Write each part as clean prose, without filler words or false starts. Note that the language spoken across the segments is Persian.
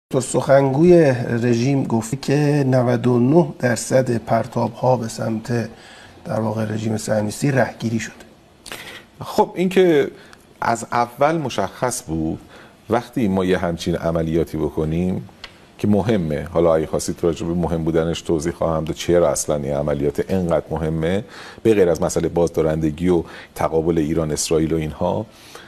تو سخنگوی رژیم گفت که 99% پرتاب‌ها به سمت در واقع رژیم صهیونیستی رهگیری شده. خب این که از اول مشخص بود وقتی ما یه همچین عملیاتی بکنیم که مهمه، حالا اگه خواستید راجع به مهم بودنش توضیح خواهم داد چرا اصلا این عملیات اینقدر مهمه، به غیر از مسئله بازدارندگی و تقابل ایران اسرائیل و اینها.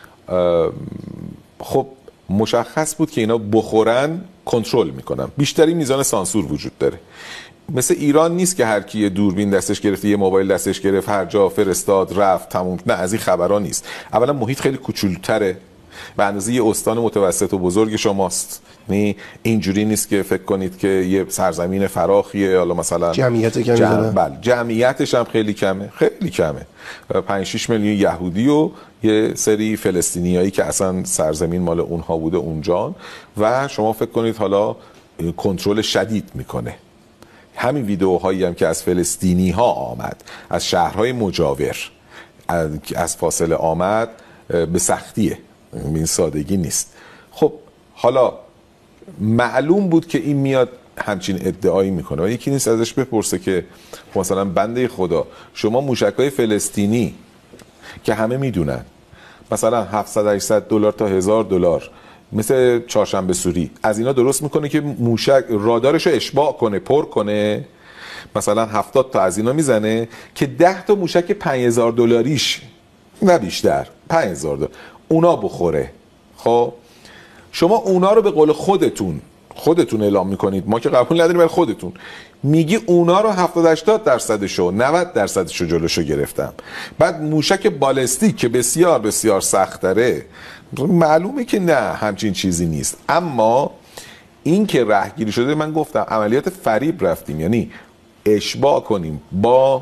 خب مشخص بود که اینا بخورن کنترل میکنن، بیشتری میزان سانسور وجود داره. مثل ایران نیست که هر کی یه دوربین دستش گرفت، یه موبایل دستش گرفت، هر جا فرستاد رفت تموم. نه، از این خبرها نیست. اولا محیط خیلی کوچولتره به اندازه یه استان متوسط و بزرگ شماست. نه اینجوری نیست که فکر کنید که یه سرزمین فراخیه، حالا مثلا جمعیت کمی داره. بله، جمعیتش هم خیلی کمه، خیلی کمه. 5-6 میلیون یهودی و یه سری فلسطینیایی که اصلا سرزمین مال اونها بوده اونجان، و شما فکر کنید حالا کنترل شدید میکنه. همین ویدئوهایی هم که از فلسطینی ها آمد، از شهرهای مجاور از فاصله آمد، به سختیه، این سادگی نیست. خب حالا معلوم بود که این میاد همچین ادعایی میکنه و یکی نیست ازش بپرسه که مثلا بنده خدا شما موشک‌های فلسطینی که همه میدونن مثلا 700-800 دلار تا 1000 دلار مثل چهارشنبه سوری از اینا درست میکنه که موشک رادارش رو اشباع کنه، پر کنه، مثلا 70 تا از اینا میزنه که 10 تا موشک 5000 دلاریش نه بیشتر 5000 دلار اونا بخوره. خب شما اونا رو به قول خودتون اعلام میکنید، ما که قبول نداریم، ولی خودتون میگی اونا رو 70-80% 90% جلوشو گرفتم. بعد موشک بالستیک که بسیار بسیار سخت داره، معلومه که نه همچین چیزی نیست. اما این که رهگیری شده، من گفتم عملیات فریب رفتیم، یعنی اشباع کنیم با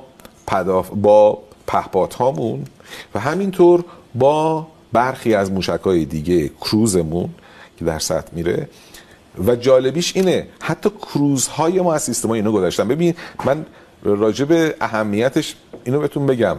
پهپاد هامون و همینطور با برخی از موشک‌های دیگه کروزمون که در سطح میره. و جالبیش اینه حتی کروزهای ما از سیستم‌های اینو گذاشتن. ببین من راجع به اهمیتش اینو بهتون بگم،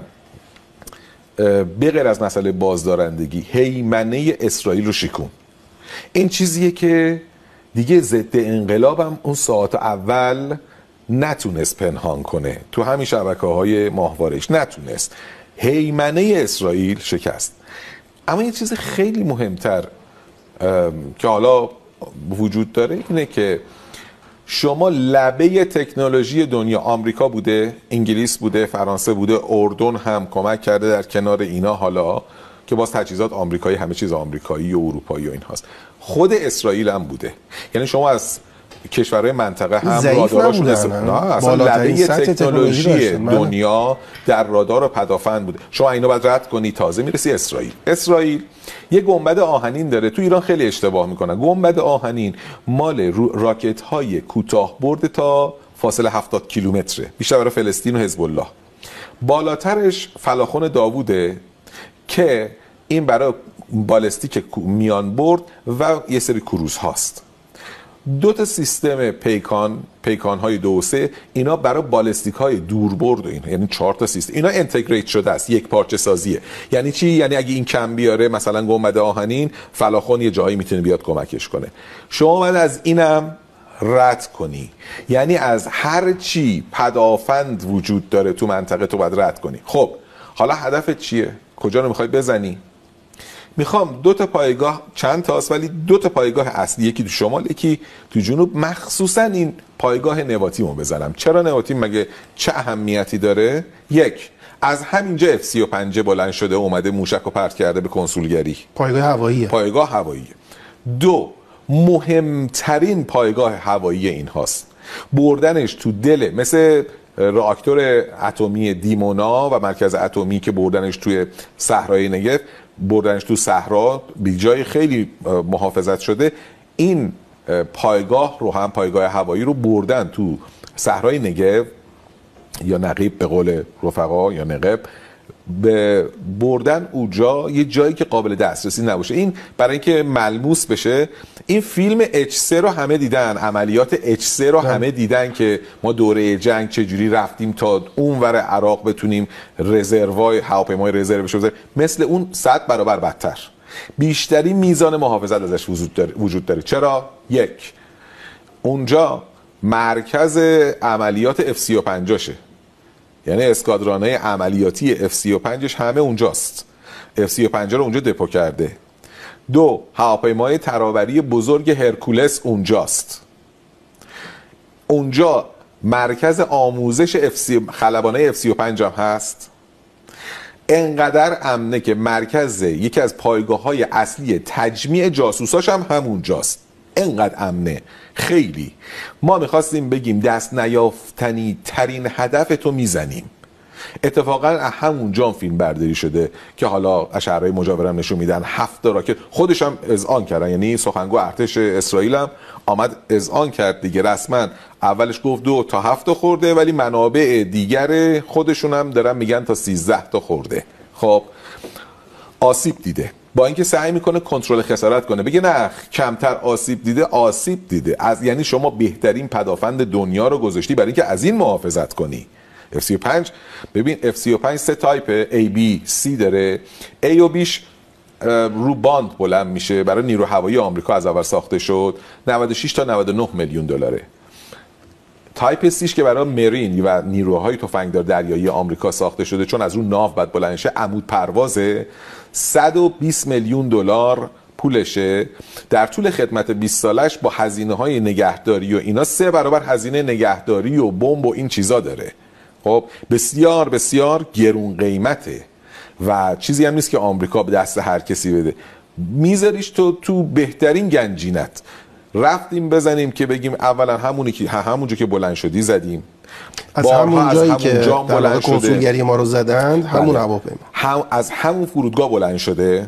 به غیر از مسئله بازدارندگی، هیمنه اسرائیل رو شکون. این چیزیه که دیگه ضد انقلابم اون ساعت اول نتونست پنهان کنه، تو همین شبکه‌های ماهواره‌اش نتونست. هیمنه اسرائیل شکست. اما یه چیز خیلی مهمتر که حالا وجود داره اینه که شما لبه تکنولوژی دنیا، آمریکا بوده، انگلیس بوده، فرانسه بوده، اردن هم کمک کرده در کنار اینا، حالا که باز تجهیزات آمریکایی، همه چیز آمریکایی و اروپایی و این هاست. خود اسرائیل هم بوده. یعنی شما از کشورهای منطقه هم راداراشون اصلا لبه تکنولوژی دنیا در رادار و پدافند بوده. شما اینو باید رد کنی، تازه میرسی اسرائیل یه گنبد آهنین داره. تو ایران خیلی اشتباه میکنن. گنبد آهنین مال راکت های کوتاه برد تا فاصله 70 کیلومتره، بیشتر برای فلسطین و حزب الله. بالاترش فلاخن داووده که این برای بالستیک میان برد و یه سری کروز هاست. 2 سیستم پیکان های 2 و 3 اینا برای بالستیک های دوربرد و اینا، یعنی 4 تا سیستم اینا اینتگریت شده است، یک پارچه سازیه. یعنی چی؟ یعنی اگه این کم بیاره مثلا گنبد آهنین، فلاخن یه جایی میتونه بیاد کمکش کنه. شما باید از اینم رد کنی، یعنی از هر چی پدافند وجود داره تو منطقه تو باید رد کنی. خب حالا هدفت چیه؟ کجا رو میخوای بزنی؟ میخوام 2 تا پایگاه، چند تاست ولی 2 تا پایگاه اصلی، یکی تو شمال یکی تو جنوب، مخصوصا این پایگاه نواتیمو بزنم. چرا نواتیم؟ مگه چه اهمیتی داره؟ یک، از همینجا F-35 بلند شده اومده موشک رو پرت کرده به کنسولگری، پایگاه هواییه. 2، مهمترین پایگاه هوایی این هاست. بردنش تو دل، مثل راکتور اتمی دیمونا و مرکز اتمی که بردنش توی صحرای نگف، بردنش تو صحرا بی جای خیلی محافظت شده. این پایگاه رو هم، پایگاه هوایی رو بردن تو صحرای نگف یا نقیب به قول رفقا، یا نقب، بردن اونجا یه جایی که قابل دسترسی نباشه. این برای اینکه ملموس بشه. این فیلم H3 رو همه دیدن، عملیات H3 رو همه دیدن که ما دوره جنگ چجوری رفتیم تا اونور عراق بتونیم رزروای هواپیمای رزروش بزنیم. مثل اون 100 برابر بدتر، بیشتری میزان محافظت ازش وجود داره. چرا؟ یک، اونجا مرکز عملیات F-35 شه، یعنی اسکادران‌های عملیاتی F-35 همه اونجاست. F-35 رو اونجا دپو کرده. 2 هواپیمای ترابری بزرگ هرکولس اونجاست. اونجا مرکز آموزش خلبانای F-35 هم هست. انقدر امنه که مرکز یکی از پایگاه‌های اصلی تجمیع جاسوساش هم همونجاست. انقدر امنه. خیلی ما میخواستیم بگیم دست نیافتنی ترین هدف تو میزنیم. اتفاقا همونجا فیلم برداری شده که حالا اشعه‌های مجاورم نشون میدن 7 راکت خودش هم اذعان کردن، یعنی سخنگو ارتش اسرائیل هم آمد اذعان کرد دیگه رسما. اولش گفت 2 تا 7 خورده، ولی منابع دیگر خودشون هم دارن میگن تا 13 تا خورده. خب آسیب دیده، با اینکه سعی میکنه کنترل خسارت کنه، بگه نه کمتر آسیب دیده. آسیب دیده یعنی شما بهترین پدافند دنیا رو گذاشتی برای اینکه از این محافظت کنی. F-35 ببین F-35 3 تایپ A, B, C داره. A و Bش رو باند بلند میشه، برای نیرو هوایی آمریکا از اول ساخته شد. 96 تا 99 میلیون دلاره. تایپ Cش که برای مرین و نیروهای تفنگدار دریایی آمریکا ساخته شده، چون از رو ناو بعد بلند شه، عمود پروازه، 120 میلیون دلار پولشه. در طول خدمت 20 سالش با هزینه‌های نگهداری و اینا 3 برابر هزینه نگهداری و بمب و این چیزا داره. خب بسیار بسیار گرون قیمته و چیزی هم نیست که آمریکا به دست هر کسی بده. میذاریش تو بهترین گنجینت. رفتیم بزنیم که بگیم اولا همونجا که بلند شدی زدیم، از همون جایی که در کنسولگری ما رو زدند، همون هواپیما از همون فرودگاه بلند شده.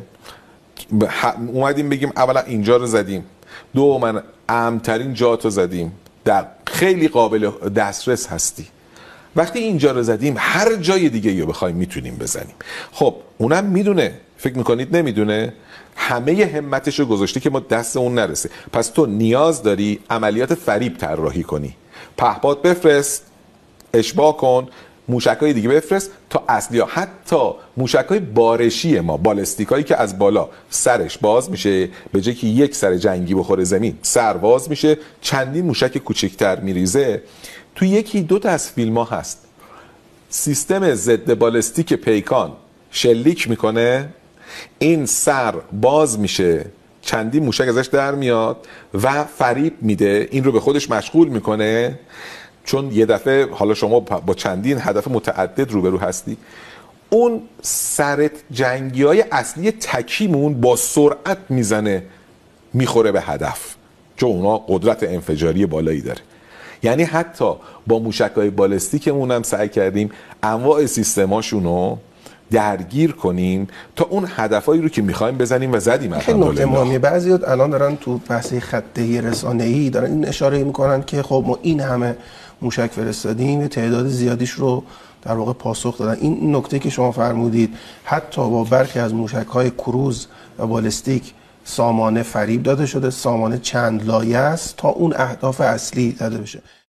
اومدیم بگیم اولا اینجا رو زدیم، 2 من امن‌ترین جات رو زدیم، در خیلی قابل دسترس هستی. وقتی اینجا رو زدیم هر جای دیگه رو بخوایم میتونیم بزنیم. خب اونم میدونه، فکر میکنید نمیدونه؟ همه همتش رو گذاشته که ما دست اون نرسه. پس تو نیاز داری عملیات فریب طراحی کنی، پهپاد بفرست، اشباع کن، موشکای دیگه بفرست تا اصلی ها. حتی موشکای بارشی ما، بالستیکایی که از بالا سرش باز میشه، به جای که یک سر جنگی بخوره زمین، سر باز میشه، چندین موشک کوچکتر میریزه. تو 1-2 تا از فیلم ها هست. سیستم ضد بالستیک پیکان شلیک میکنه، این سر باز میشه، چندین موشک ازش در میاد و فریب میده، این رو به خودش مشغول میکنه. چون یه دفعه حالا شما با چندین هدف متعدد روبرو هستی، اون سر جنگی های اصلی تکیمون با سرعت میزنه، میخوره به هدف، چون اونا قدرت انفجاری بالایی داره. یعنی حتی با موشک‌های بالستیکمون هم سعی کردیم انواع سیستماشون رو درگیر کنیم تا اون هدفایی رو که می‌خوایم بزنیم و زدیم. خیلی نکته مهمه. بعضی‌ها الان دارن تو بحث خطه رسانه‌ای دارن این اشاره می‌کنن که خب ما این همه موشک فرستادیم، تعداد زیادیش رو در واقع پاسخ دادن. این نکته که شما فرمودید، حتی با برخی از موشک‌های کروز و بالستیک سامانه فریب داده شده، سامانه چند لایه است تا اون اهداف اصلی زده بشه.